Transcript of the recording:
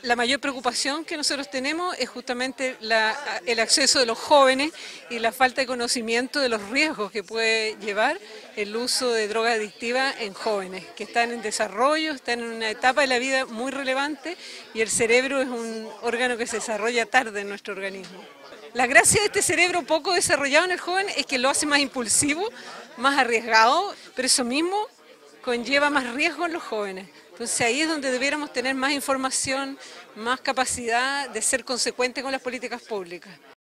La mayor preocupación que nosotros tenemos es justamente el acceso de los jóvenes y la falta de conocimiento de los riesgos que puede llevar el uso de drogas adictivas en jóvenes que están en desarrollo, están en una etapa de la vida muy relevante y el cerebro es un órgano que se desarrolla tarde en nuestro organismo. La gracia de este cerebro poco desarrollado en el joven es que lo hace más impulsivo, más arriesgado, pero eso mismo conlleva más riesgo en los jóvenes. Entonces ahí es donde debiéramos tener más información, más capacidad de ser consecuentes con las políticas públicas.